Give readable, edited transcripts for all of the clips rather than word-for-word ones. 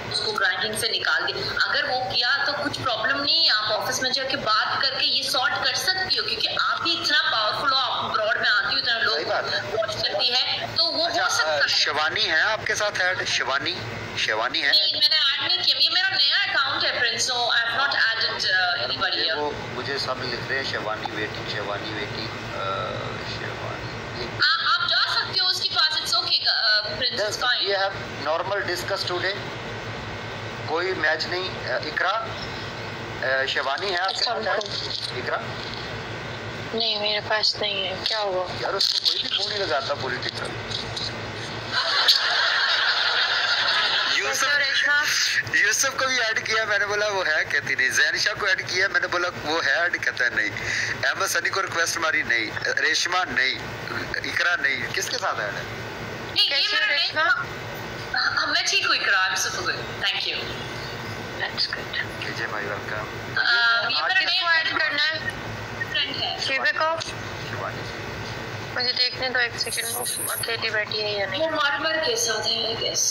उसको रैंकिंग से निकाल दे। अगर वो किया तो कुछ प्रॉब्लम नहीं है, आप ऑफिस में जाके बात करके ये सॉर्ट कर सकती हो, क्योंकि आप भी इतना पावरफुल हो, आप ब्रॉड में आती हो, इतना लोग वॉच करती है, तो वो हो सकता है। शिवानी है आपके साथ ऐड? शिवानी है? नहीं, मैंने ऐड नहीं किया, ये मेरा नया अकाउंट है Prince, so I have not added anybody here. वो मुझे सब लिख रहे हैं शिवानी वेटिंग। आप जा सकते हो उसके पास, it's okay Prince, it's fine. ये हैव नॉर्मल डिस्कस टुडे, कोई मैच नहीं। इकरा, शिवानी है आपके साथ? इकरा नहीं, मेरे पास नहीं है। क्या हुआ यार? उसको कोई भी फोन नहीं लगाता पॉलिटिकल। यूसुफ को भी ऐड किया, मैंने बोला वो है, कहती नहीं। जैनिशा को ऐड किया, मैंने बोला वो है ऐड, कहता है नहीं। अहमद सनी को रिक्वेस्ट मारी, नहीं। रेशमा नहीं, इकरा नहीं। किसके साथ ऐड है? मैं ठीक हूँ Iqra, I am so good, thank you. That's good. कीजिए भाई, वेलकम। ये मेरा किसको ऐड करना है? फ्रेंड है शिवे को। शिवानी मुझे देखने दो एक सेकंड, वो अकेली बैठी है या नहीं। वो मार्मर के साथ है आई गेस।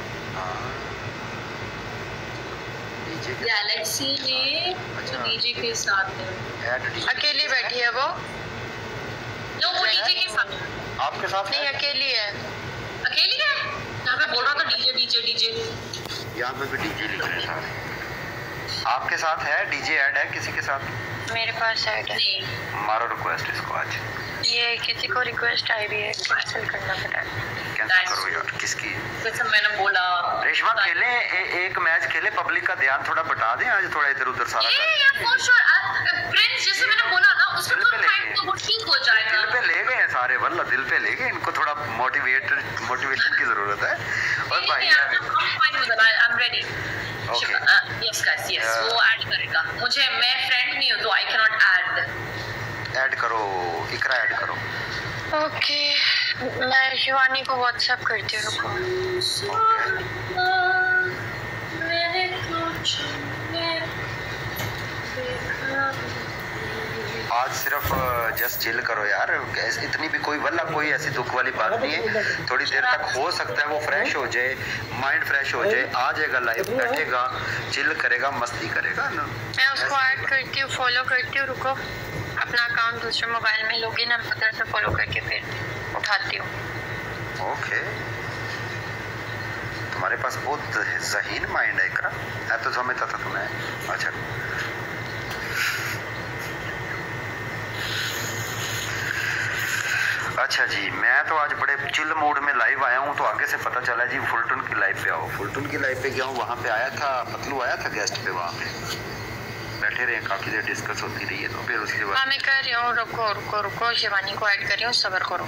गैलेक्सी में डीजे के साथ है। अकेली बैठी है वो? नो, वो डीजे के साथ। आपके साथ नहीं, अकेली है। अकेली है? यहाँ पे बोल रहा था डीजे। यहाँ पे भी डीजे लिख रहे हैं सारे। आपके साथ है डीजे? ऐड है किसी के साथ? मेरे पास ऐड है। मारो रिक्वेस्ट इसको आज। ये किसी को रिक्वेस्ट आई भी है, कैंसिल करना पड़ा है। कैंसिल करो यार। किसकी? जैसे मैंने बोला रेशमा खेले एक मैच खेले, पब्लिक का ध्यान थोड़ा बटा दें आज, थोड़ा इधर उधर सारा फ्रेंड्स, जैसे मैंने बोला ना, उसको तो टाइम तो वो ठीक हो जाएगा। दिल पे ले गए हैं सारे, वल्ला दिल पे ले गए। इनको थोड़ा मोटिवेशन की जरूरत है। और भाई I am ready. Okay, yes guys, yes, वो ऐड करेगा मुझे। मैं फ्रेंड नहीं हूं तो आई कैन नॉट ऐड करो। इकरा ऐड करो। ओके, मैं शिवानी को व्हाट्सएप करती हूँ, रुको। आज सिर्फ जस्ट चिल करो यार, इतनी भी कोई वल्ला कोई ऐसी दुख वाली बात नहीं है। थोड़ी देर तक हो सकता है वो फ्रेश हो जाए, माइंड फ्रेश हो जाए, आ जाएगा लाइव, बैठेगा, चिल करेगा, मस्ती करेगा ना। मैं उसको ऐड करती हूँ, फॉलो करती हूँ। रुको, अपना अकाउंट दूसरे मोबाइल में लॉगिन और उधर से फॉलो करके फिर उठाती हूँ। ओके, तुम्हारे पास बहुत ज़हीन माइंड है इकरा, है तो समझता था तुम्हें। अच्छा, अच्छा जी, मैं तो आज बड़े चिल मूड में लाइव आया हूँ, तो आगे से पता चला जी फुलटन की लाइव पे आओ। फुलटन की लाइव पे गया हूँ, वहाँ पे आया था पतलू, आया था गेस्ट पे, वहाँ पे बैठे रहे, काफ़ी देर डिस्कस होती रही है। तो फिर उसके बाद मैं कर रही हूँ, रुको, शिवानी को ऐड कर रही हूँ, सब्र करो।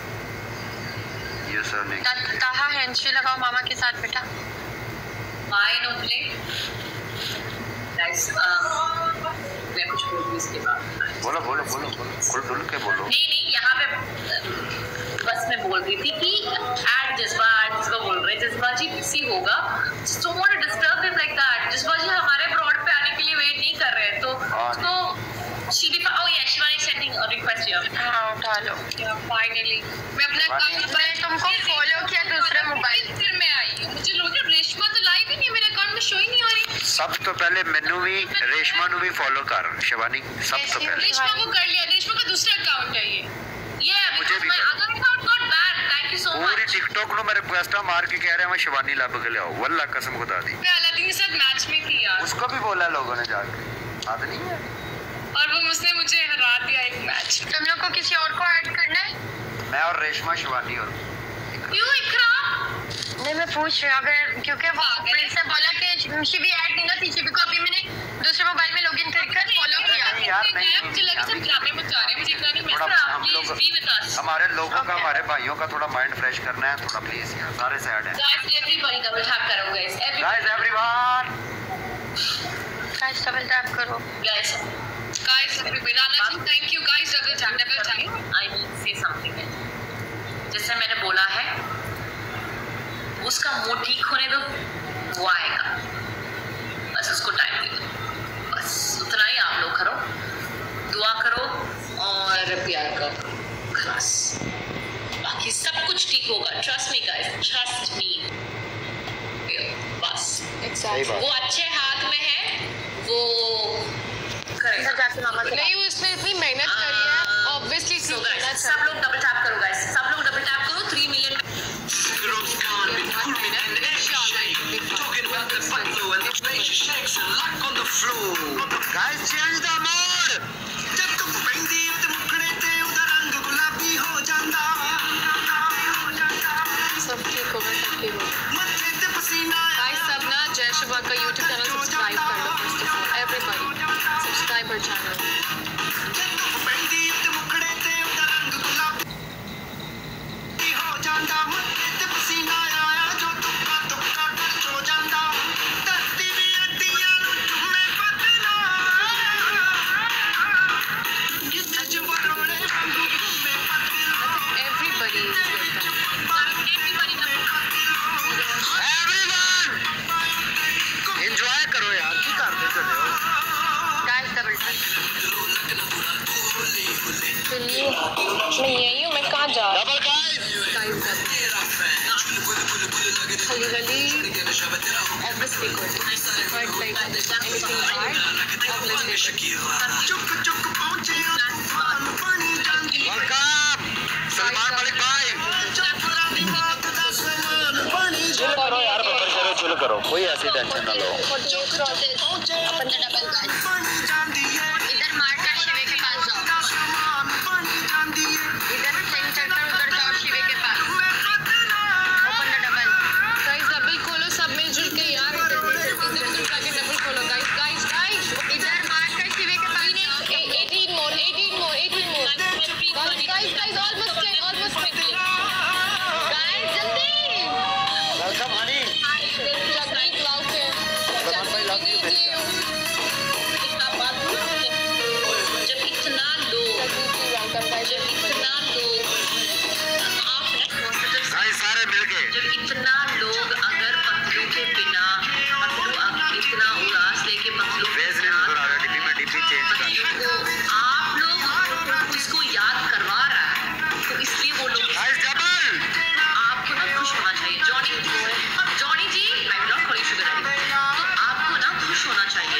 ये सर ने ताहा हैंडशेक लगाओ मामा के साथ बेटा। माइन ओनली गाइस, मैं कुछ बोलूं इसके बाद? बोलो खुल के बोलो। नहीं, यहाँ पे बस मैं बोल रही थी कि ऐड जज्बा बोल रहे, जज्बा जी बिजी होगा, don't want to disturb him like that. Jazba ji हमारे ब्रॉड पे आने के लिए वेट नहीं कर रहे हैं, तो उसको Shivani sending a request here. हाँ, उठा लो। फाइनली मैं अपना मैंने तुमको फॉलो किया दूसरे मोबाइल, फिर मैं आई हूँ। मुझे लग रहा है रेशमा तो लाइव ही नहीं, मेरे अकाउंट में शो ही नहीं हो रही। सब तो पहले मैनू भी रेशमा नु भी फॉलो कर शिवानी, सब तो पहले रेशमा को कर लिया, रेशमा का दूसरा अकाउंट है ये मुझे भी other account not bad, thank you so much. पूरी टिकटॉक नु मेरे रिक्वेस्टा मार के कह रहे हैं मैं शिवानी लब के ले आओ, वल्ला कसम खुदा दी। मैं अलादीन के साथ मैच में थी यार, उसको भी बोला लोगों ने जाके, याद नहीं है, और वो मुझे हरा दिया एक मैच। तुम लोग को किसी और को ऐड करना है? मैं और रेशमा, शिवानी और क्यों इकरा? नहीं, मैं पूछ रही हूँ, अगर क्योंकि वो फ्रेंड से बोला कि शिवी ऐड नहीं ना थी, शिवी को अभी मैंने दूसरे मोबाइल में लॉगिन करके फॉलो किया। यार नहीं, मुझे लगा सब ड्रामे मचा रहे हैं, मुझे इतना नहीं मिल थोड़ा रहा। हम लोग हमारे लोगों का, हमारे भाइयों का थोड़ा माइंड फ्रेश करना है, थोड़ा प्लीज यार, सारे से ऐड है। गाइस एवरीबॉडी डबल टैप करो guys, everyone guys double tap करो guys everyone, thank you guys, double tap. I need say something, जैसे मैंने बोला है, उसका मूड ठीक होने दो, वो आएगा, बस उसको टाइम दे दो, बस उतना ही आप लोग करो, दुआ करो और प्यार करो, खलास, बाकी सब कुछ ठीक होगा। Trust me guys, trust me, बस। Exactly. वो अच्छे हाथ में है, वो करेगा। जाके मामा से नहीं, उसने इतनी मेहनत करी है, ऑब्वियसली So guys, सब लोग डबल टैप करो guys, सब लोग डबल टैप करो 3 million. Guys, change the mood. सब ठीक होगा, सब ठीक होगा। गाइस सब ना जय शिवा का यूट्यूब चैनल सब्सक्राइब कर लो, first of all everybody subscribe her channel. Everybody is like that. Enjoy करो यार, की करते चले हो? Guys, double tap. चलिए, मैं यही हूँ, मैं कहाँ जा रहा हूँ? Double guys. गली गली obviously good, but like anything hard, obviously Welcome. Salman Malik भाई। चिल करो यार, बब्बर करो, चिल करो, कोई ऐसी टेंशन ना लो। इधर मार्टा शिवे के पास जाओ, इधर सेंटर पर उधर जाओ शिवे के पास। Open the double. Guys double खोलो सब मिलजुल के यार, इधर जाके डबल खोलो गाइस गाइस गाइस। इधर मार्टा शिवे के पास जाओ। 18 more guys almost 10 Guys, जल्दी। Welcome honey. जगदीप लाओ के जब इतना लोग Guys सारे मिलके। जब इतना लोग अगर पतलू के बिना इतना उदास लेके पतलू भेज रहे हो थोड़ा डीपी में डीपी चेंज कर। को आप लोग उसको याद करवा रहा है, तो इसलिए वो लोग Guys double. आपको ना खुश होना चाहिए। जॉनी जी, मैं ब्लॉक करी शुगर तो आपको ना खुश होना चाहिए।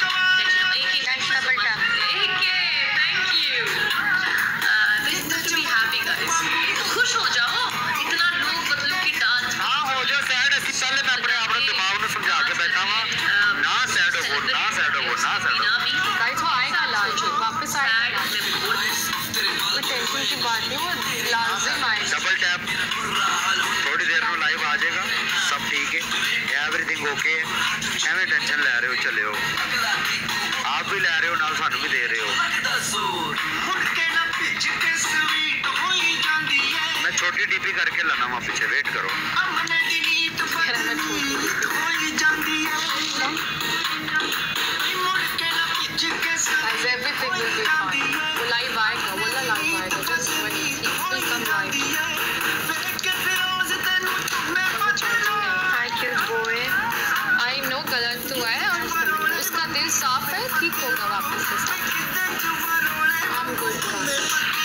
खुश हो जाओ, इतना लोग मतलब कि डांस हाँ हो जाओ सैड। ऐसी पहले मैं अपने दिमाग में समझा के बैठा हुआ ना सैड हो, ना सैड हो, ना सैड हो। गाइस वो आएगा लास्ट, वापस आएगा। कोई टेंशन की बात नहीं, वो लाजिम आएगा। डबल टैप थोड़ी देर में लाइव आ जाएगा, सब ठीक है, एवरीथिंग ओके है। एवं टेंशन ले रहे हो चले हो, आप भी ले रहे हो नाल सानू भी दे रहे हो। मैं छोटी डीपी करके लाना वहाँ पीछे, वेट करो। Guys, everything will be fine. वो लाइव आएगा, वाला लाइव आएगा, just when he will come live. Thank you, boy. I know गलत हुआ है और उसका दिल साफ है, ठीक होगा वापस से सब। I'm good guys.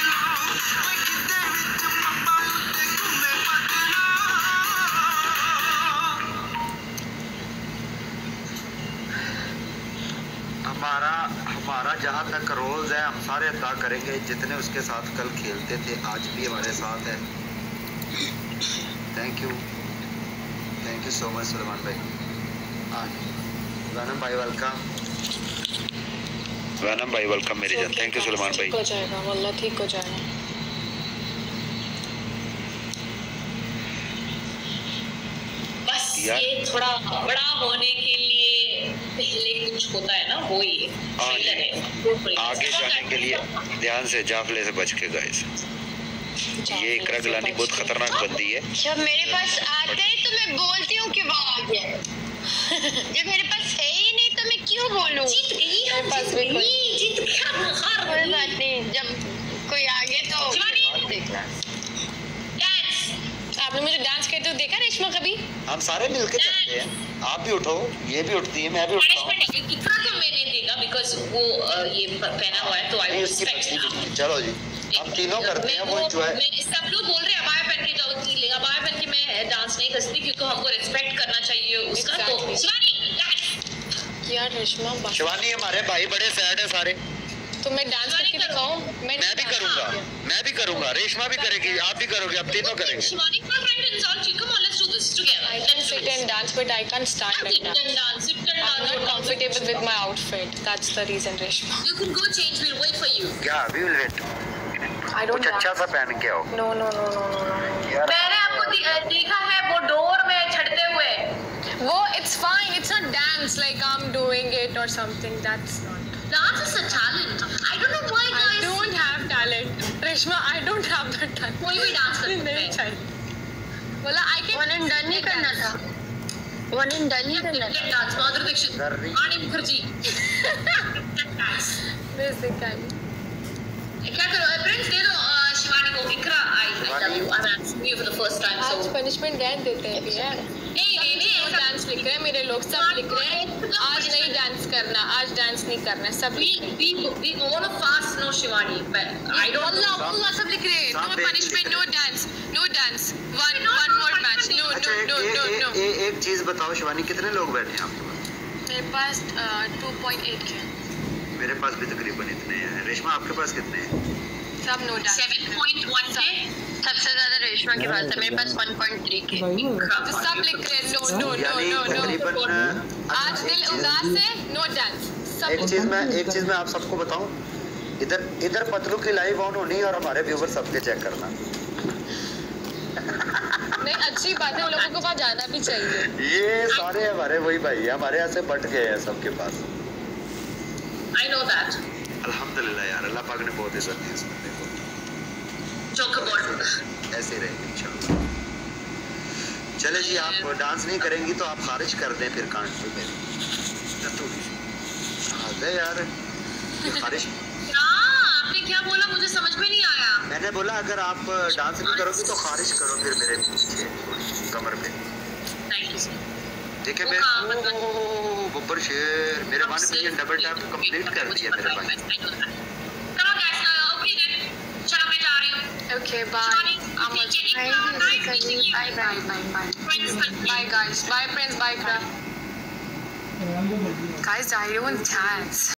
हमारा जहाँ तक रोल्स है हम सारे अदा करेंगे, जितने उसके साथ कल खेलते थे आज भी हमारे साथ है। Thank you so much Salman भाई। वैनम भाई वेलकम, वैनम भाई वेलकम मेरे जान। थैंक यू सलमान भाई। ठीक हो जाएगा, वल्लाह ठीक हो जाएगा। बस ये थोड़ा बड़ा होने के लिए पहले कुछ होता है ना, वो ये ट्रेलर है। आगे जाने के लिए ध्यान से, जाफले से बच के गाइस। ये इकरा गिलानी बहुत खतरनाक बंदी है। जब मेरे पास आते हैं तो मैं बोलती हूँ कि वो आ गया है। जब मेरे पास है ही नहीं तो मैं क्यों बोलूँ? जीत गई हम, जीत गया, हार कोई गई। बात नहीं, जब कोई आगे तो शिवानी। देखना। डांस आपने मुझे डांस करते हुए देखा रेशमा कभी? हम सारे मिलके करते हैं, आप भी उठो, ये भी उठती है, मैं भी उठता हूँ। पनिशमेंट इतना तो मैं नहीं देगा बिकॉज वो ये पहना हुआ है तो आई नहीं, विल उसकी रिस्पेक्ट। पत्नी। चलो जी हम तीनों करते हैं, वो एंजॉय। सब लोग बोल रहे हैं अबाया पहन के जाओ, अबाया पहन के मैं डांस नहीं कर सकती क्योंकि हमको रिस्पेक्ट करना चाहिए उसका। तो Exactly. शिवानी यार रेशमा बस। शिवानी हमारे भाई बड़े सैड है सारे। तो मैं डांस करके दिखाऊं? मैं भी करूंगा, रेशमा भी करेगी, आप भी करोगे, अब तीनों करेंगे। शिवानी का फ्रेंड इंसान जी, come on, let's do this together. I can sit and dance, but I can't stand like that. Sit and I'm dance. not comfortable with my outfit. That's the reason, Reshma. You can go change, we'll wait for you. क्या अभी wait I don't कुछ अच्छा सा पहन के आओ। No. यार मैंने आपको देखा है वो डोर में चढ़ते हुए। वो it's fine. It's not dance like I'm doing it or something. That's not. Dance is a talent. I don't know why I guys. don't have talent, Reshma. I don't have that talent. कोई भी dance कर सकते नहीं हैं। चाहिए। बोला I can. One and done ही करना था, वन एंड डन ही करना था। डांस माधुरी दीक्षित, कर रही। रानी मुखर्जी। Basically. क्या करो फ्रेंड्स, दे दो शिवानी को। Iqra I love you, I am asking you for the first time आज so punishment रहने देते हैं भी यार। नहीं डांस लिख रहे हैं मेरे लोग, सब लिख रहे हैं आज नहीं डांस करना, आज डांस नहीं करना, सब लिख रहे हैं। we all of us know Shivani, but I don't know. अल्लाह सब लिख रहे हैं। सब No देख punishment, लिख no dance, no dance. One more match. No. अच्छा एक चीज बताओ शिवानी, कितने लोग बैठे हैं आपके पास? मेरे पास 2.8 के मेरे पास भी तकरीबन इतने हैं। रेशमा आपके पास कितने हैं? सब नो डांस। 7.1 के सबसे ज्यादा रेशमा के पास है, मेरे पास 1.3 के। तो सब लिख रहे हैं यानी no. तकरीबन आज दिल उदास है, नो डांस। सब एक चीज मैं आप सबको बताऊं, इधर पतलू की लाइव ऑन होनी और हमारे व्यूवर सबके चेक करना। नहीं अच्छी बात है, उन लोगों के पास जाना भी चाहिए। ये सारे हमारे वही भाई है, हमारे यहाँ से बट गए हैं सबके पास। I know that. अल्हम्दुलिल्लाह यार, अल्लाह पाक ने बहुत इज्जत दी इस बंदे को। Joke about it. ऐसे ही रहेगी इंशाल्लाह। चले जी, आप डांस नहीं करेंगी तो आप खारिज कर दें फिर कांट पे मेरे। अरे यार खारिज। आपने क्या बोला मुझे समझ में नहीं आया। मैंने बोला अगर आप डांस नहीं करोगी तो खारिज करो फिर मेरे पीछे कमर पे। Thank you sir. देखिए वो मेरे काम मतलब- बब्बर शेर मेरे one million double tap complete कर दिया मेरे भाई। Come on guys, okay then. चलो मैं जा रही हूँ। Okay, bye. I'm Bye guys. Bye friends. Bye craft. Guys, I don't dance.